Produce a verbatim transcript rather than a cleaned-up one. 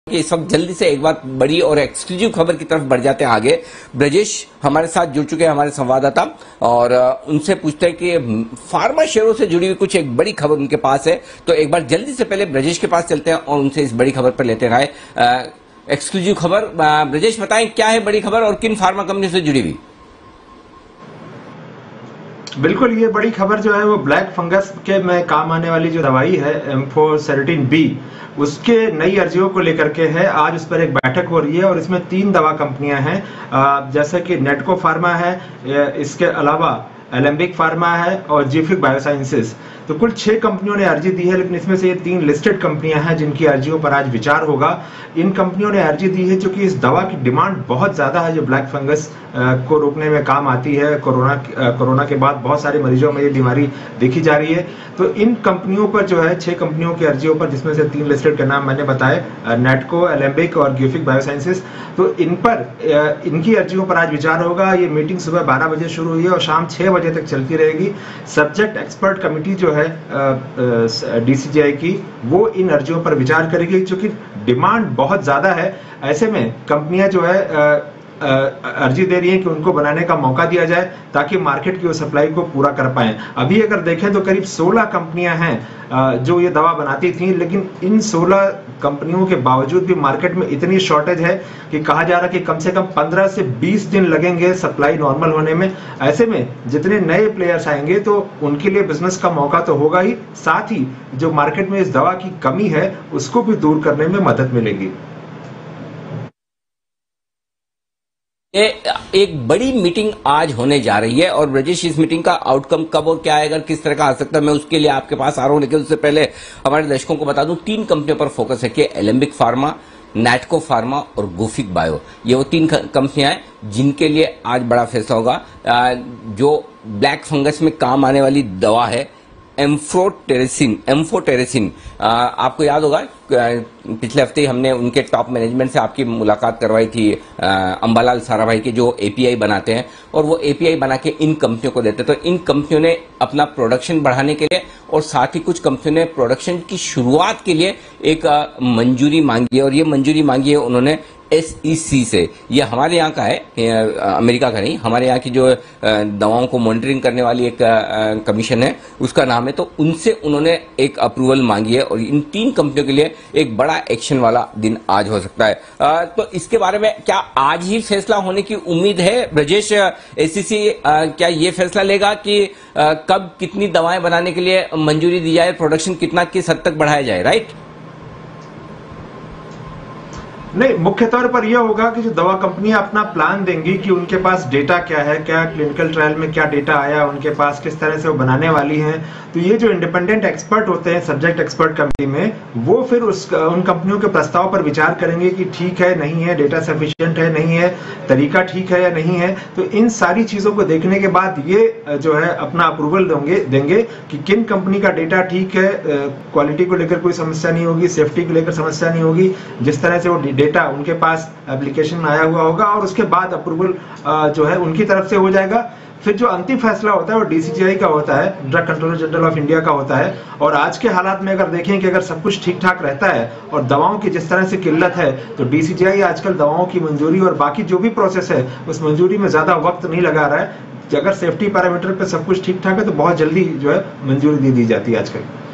कि इस वक्त जल्दी से एक बार बड़ी और एक्सक्लूसिव खबर की तरफ बढ़ जाते हैं आगे। ब्रजेश हमारे साथ जुड़ चुके हैं, हमारे संवाददाता, और उनसे पूछते हैं कि फार्मा शेयरों से जुड़ी हुई कुछ एक बड़ी खबर उनके पास है। तो एक बार जल्दी से पहले ब्रजेश के पास चलते हैं और उनसे इस बड़ी खबर पर लेते हैं राय। एक्सक्लूसिव खबर, ब्रजेश बताएं क्या है बड़ी खबर और किन फार्मा कंपनी से जुड़ी हुई? बिल्कुल, ये बड़ी खबर जो है वो ब्लैक फंगस के में काम आने वाली जो दवाई है एम्फोटेरेसिन बी, उसके नई अर्जियों को लेकर के है। आज उस पर एक बैठक हो रही है और इसमें तीन दवा कंपनियां हैं, जैसे कि नेटको फार्मा है, इसके अलावा एलेम्बिक फार्मा है और जिफिक बायोसाइंसेस। तो कुल छह कंपनियों ने अर्जी दी है, लेकिन इसमें से ये तीन लिस्टेड कंपनियां हैं जिनकी अर्जियों पर आज विचार होगा। इन कंपनियों ने अर्जी दी है क्योंकि इस दवा की डिमांड बहुत ज्यादा है जो ब्लैक फंगस को रोकने में काम आती है। कोरोना कोरोना के बाद बहुत सारे मरीजों में ये बीमारी देखी जा रही है। तो इन कंपनियों पर जो है छह कंपनियों की अर्जियों पर, जिसमें से तीन लिस्टेड के नाम मैंने बताए, नेटको, एलेम्बिक और गिफिक बायोसाइंसेस, तो इन पर इनकी अर्जियों पर आज विचार होगा। ये मीटिंग सुबह बारह बजे शुरू हुई है और शाम छह बजे तक चलती रहेगी। सब्जेक्ट एक्सपर्ट कमेटी जो है डीसीजीआई की, वो इन अर्जियों पर विचार करेगी। क्योंकि डिमांड बहुत ज्यादा है, ऐसे में कंपनियां जो है आ, अर्जी दे रही है कि उनको बनाने का मौका दिया जाए ताकि मार्केट की वो सप्लाई को पूरा कर पाए। अभी अगर देखें तो करीब सोलह कंपनियां हैं जो ये दवा बनाती थी, लेकिन इन सोलह कंपनियों के बावजूद भी मार्केट में इतनी शॉर्टेज है कि कहा जा रहा है कि कम से कम पंद्रह से बीस दिन लगेंगे सप्लाई नॉर्मल होने में। ऐसे में जितने नए प्लेयर्स आएंगे तो उनके लिए बिजनेस का मौका तो होगा ही, साथ ही जो मार्केट में इस दवा की कमी है उसको भी दूर करने में मदद मिलेगी। एक बड़ी मीटिंग आज होने जा रही है और ब्रजेश, इस मीटिंग का आउटकम कब और क्या आएगा, किस तरह का आ सकता है, मैं उसके लिए आपके पास आ रहा हूं। लेकिन उससे पहले हमारे दर्शकों को बता दूं, तीन कंपनियों पर फोकस है कि एलेम्बिक फार्मा, नेटको फार्मा और गुफिक बायो। ये वो तीन कंपनियां हैं जिनके लिए आज बड़ा फैसला होगा। जो ब्लैक फंगस में काम आने वाली दवा है एम्फोटेरेसिन एम्फोटेरेसिन आपको याद होगा पिछले हफ्ते हमने उनके टॉप मैनेजमेंट से आपकी मुलाकात करवाई थी, अंबालाल साराभाई के जो एपीआई बनाते हैं, और वो एपीआई बना के इन कंपनियों को देते हैं। तो इन कंपनियों ने अपना प्रोडक्शन बढ़ाने के लिए और साथ ही कुछ कंपनियों ने प्रोडक्शन की शुरुआत के लिए एक मंजूरी मांगी है, और ये मंजूरी मांगी है उन्होंने एसईसी से। ये हमारे यहाँ का है, अमेरिका का नहीं, हमारे यहाँ की जो दवाओं को मॉनिटरिंग करने वाली एक कमीशन है उसका नाम है। तो उनसे उन्होंने एक अप्रूवल मांगी है और इन तीन कंपनियों के लिए एक बड़ा एक्शन वाला दिन आज हो सकता है। तो इसके बारे में क्या आज ही फैसला होने की उम्मीद है ब्रजेश? एसईसी क्या ये फैसला लेगा कि कब कितनी दवाएं बनाने के लिए मंजूरी दी जाए, प्रोडक्शन कितना किस हद तक बढ़ाया जाए, राइट? नहीं, मुख्य तौर पर यह होगा कि जो दवा कंपनियां अपना प्लान देंगी कि उनके पास डेटा क्या है, क्या क्लिनिकल ट्रायल में क्या डेटा आया उनके पास, किस तरह से वो बनाने वाली हैं। तो ये जो इंडिपेंडेंट एक्सपर्ट होते हैं सब्जेक्ट एक्सपर्ट कमेटी में, वो फिर उस उन कंपनियों के प्रस्ताव पर विचार करेंगे कि ठीक है नहीं है, डेटा सफिशिएंट है नहीं है, तरीका ठीक है या नहीं है। तो इन सारी चीजों को देखने के बाद ये जो है अपना अप्रूवल देंगे देंगे कि किन कंपनी का डेटा ठीक है, क्वालिटी को लेकर कोई समस्या नहीं होगी, सेफ्टी को लेकर समस्या नहीं होगी, जिस तरह से वो डेटा उनके पास एप्लीकेशन आया हुआ होगा, और उसके बाद अप्रूवल जो है उनकी तरफ से हो जाएगा। फिर जो अंतिम फैसला होता है वो डीसीजीआई का होता है, drug controller general of India का होता है। और आज के हालात में अगर देखें कि अगर सब कुछ ठीक ठाक रहता है और दवाओं की जिस तरह से किल्लत है, तो डीसीजीआई आजकल दवाओं की मंजूरी और बाकी जो भी प्रोसेस है उस मंजूरी में ज्यादा वक्त नहीं लगा रहा है। अगर सेफ्टी पैरामीटर पे सब कुछ ठीक ठाक है तो बहुत जल्दी जो है मंजूरी दे दी जाती है आजकल।